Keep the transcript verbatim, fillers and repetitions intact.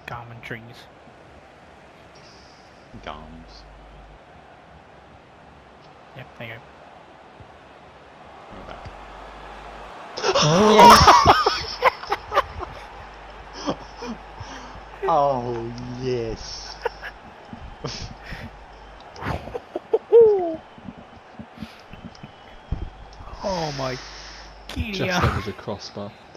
Garmin trees. Gums. Yep, there you Go back. Oh yes. go. Oh my. Just that was a crossbar.